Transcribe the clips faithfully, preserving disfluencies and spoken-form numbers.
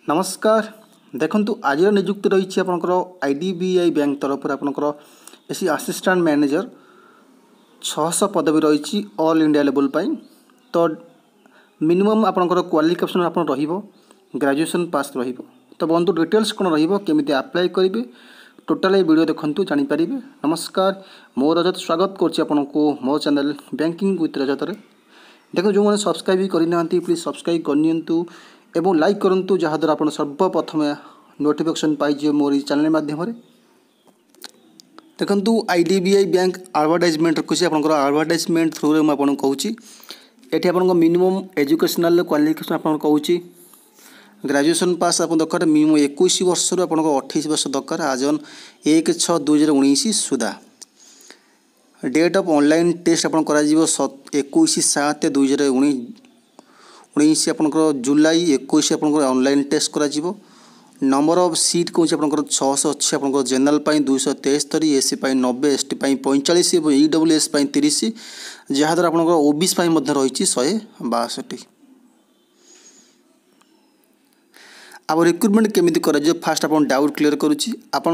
नमस्कार। देखंतु आज नियुक्ति रही आपंकर आईडीबीआई बैंक तरफ आपंकर एसी असिस्टेंट मैनेजर छह सौ पदवी रही ऑल इंडिया लेवल पाई। तो मिनिमम आपंकर क्वालिफिकेशन आप ग्रेजुएशन पास रही। तो बंधु डिटेल्स कौन रमी अप्लाई करेंगे टोटाल ये वीडियो देखंतु जानीपारे। नमस्कार, मो रजत स्वागत करो मो चैनल बैंकिंग विथ रजत। देखो जो मैंने सब्सक्राइब करना प्लीज सब्सक्राइब करनी एवं लाइक करूँ जहाद्वारा आप सर्वप्रथम नोटिफिकेशन पाइजे मोर चैनल मध्यम। देखु आईडीबीआई बैंक एडवर्टाइजमेंट रखुच्छी आपंकर एडवर्टाइजमेंट थ्रू रे मुझे कहूँ ये आप मिनिमम एजुकेशनल क्वालिफिकेशन आप कहूँ ग्रेजुएशन पास आप दरकार मिनिमम इक्कीस वर्ष रु अठाईस वर्ष दरकार आज ऑन एक छः दुई हजार उन्नीस सुधा। डेट ऑफ ऑनलाइन टेस्ट आप इक्कीस सात दुई हजार उन्नीस आपंकर जुलाई इक्कीस आपंकर ऑनलाइन टेस्ट करा जीवो। नंबर ऑफ सीट कौन आपंकर छह सौ अच्छी आपंकर जनरल पाई दुई सौ तेस्तरी एसी पाई नब्बे एसटी पाई पैंचाश और ईडब्ल्यूएस पाई तीस जहाद्वारा आपंकर ओबीसी पाई मध्य रही शहे बासठी। अब रिक्रुटमेंट केमी कर फास्ट आप डाउट क्लीयर करुच्ची आपन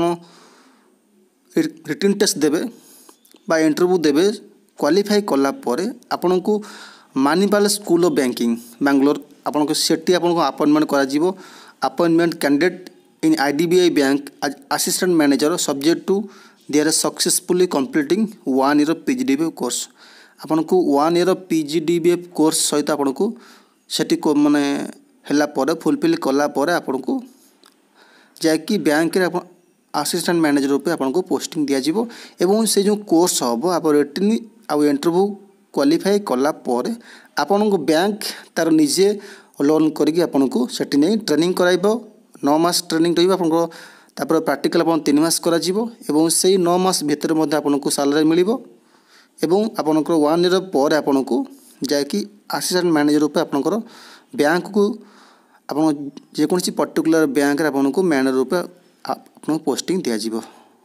रिटन टेस्ट देवे बा इंटरव्यू देवे क्वालिफाई कला परे आपन को Manipal school of banking Bangalore आपन को सेठी आपन को अपॉइंटमेंट करा जीवो। Appointment candidate in IDBI bank assistant manager subject to their successfully completing one year PGDBF course आपन को वन ईयर पीजीडीबीएफ कोर्स सहित आपन को सेठी को माने हला परे फुलफिल कला परे आपन को जाकि बैंक रे आपन असिस्टेंट मैनेजर रूप आपन को पोस्टिंग दिया जीवो। एवं से जो कोर्स हम आप रिटन आउ इंटरव्यू क्वालिफाई कला परे आपन को बैंक तार निजे लोन करके आपन को सेठी नहीं ट्रेनिंग कराइबो। नौ मास ट्रेनिंग रही आपन को तापर प्रैक्टिकल आपन तीन मास करा जीवो एवं से नौ मास भीतर मध्य आपन को सैलरी मिलिबो एवं आपन को वन ईयर पर आपन को जाकि असिस्टेंट मैनेजर रूप आपन को बैंक को आपन जेकोसी पर्टिकुलर बैंक रे आपन को मैनेजर रूप आपन पोस्टिंग दिया जीवो।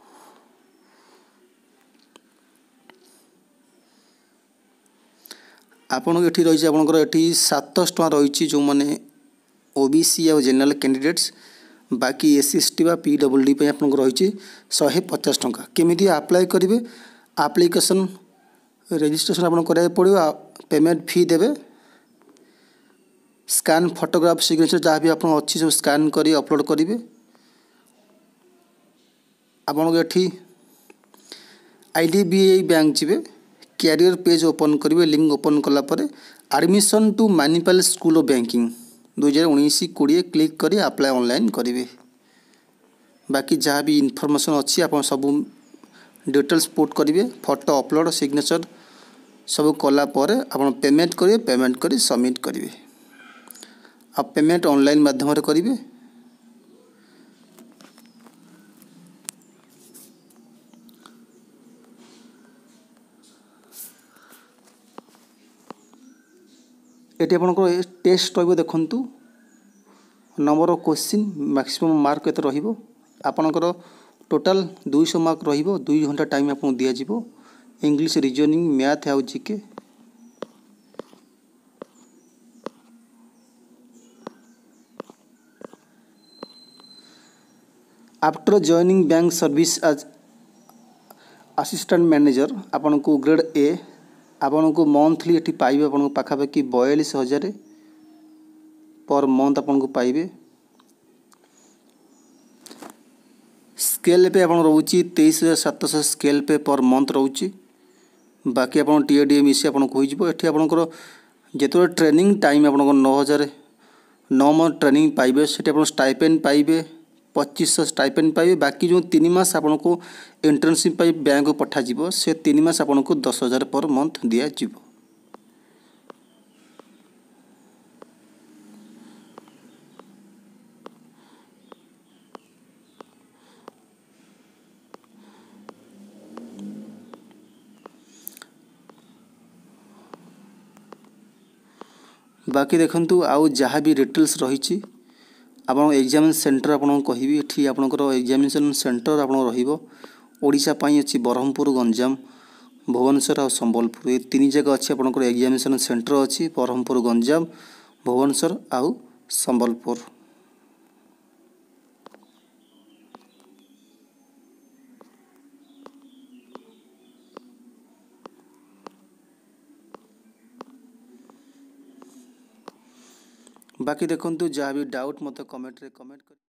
आपन ये रही आपंकर ये सात टका रही जो मैंने ओबीसी या जनरल कैंडिडेट्स बाकी S C S T P double D आप रही शहे पचास टका केमी अप्लाई करेंगे एप्लिकेशन रजिस्ट्रेशन आप कराया पड़ो पेमेंट फी देवे स्कैन फोटोग्राफ सिग्नेचर जहाँ भी आप अच्छी सब स्कैन कर अपलोड करेंगे। आपन ये आईडीबीआई बैंक जी कैरियर पेज ओपन करेंगे लिंक ओपन कलापर admission to Manipal school of banking दुई हजार उन्नीस कोड़े क्लिक कर अप्लाई ऑनलाइन करेंगे। बाकी जहाँ भी इनफॉरमेशन अच्छी आप सब डिटेल्स पुट करेंगे फोटो अपलोड सिग्नेचर सब कलापर आप पेमेंट करेंगे पेमेंट कर सबमिट करेंगे। आप पेमेंट ऑनलाइन माध्यम करेंगे। ये आपंकर टेस्ट रही देखु number of question maximum mark केते रहिबो आपनकर टोटाल दो सौ मार्क रहिबो दो घंटा टाइम आपन दिया जिवो। इंग्लिश रीजनिंग मैथ आउ GK after joining bank service as assistant manager आपन को ग्रेड ए आपन को मंथली ये पाइबे आपन को पाखापाखि बयालीस हजार पर मंथ आपन को पाइबे। स्केल पे आपन रोची तेईस हजार सात सौ स्केल पे पर मंथ रोची। बाकी आपन टी ए डी मिसी आपन को होइजबो। एठी आपन को जेतो ट्रेनिंग टाइम आपन को नौ हजार नौ मंथ ट्रेनिंग पाइबे सेठी आपन स्टाइपेंड पाइबे पच्चीस सौ स्टाइपेंड पाइबे। बाकी जो तीन मास आपन को इंटर्नशिप पाई बैंक को पठा जीवो से तीन मास आपन को दस हजार पर मंथ दिया जीवो। बाकी देखंतु आउ जहाँ भी डिटेल्स रही आप एग्जाम सेंटर आपन कहबी ये आपंकर एग्जामिनेशन सेंटर आप ओडिशा पाई अच्छी ब्रह्मपुर गंजाम भुवनेश्वर और संबलपुर ये तीन जगह अच्छी आपंकर एग्जामिनेशन सेंटर अच्छी ब्रह्मपुर गंजाम भुवनेश्वर आउ संबलपुर। बाकी देखंतु जहाँ भी डाउट मते कमेंट रे कमेंट कर।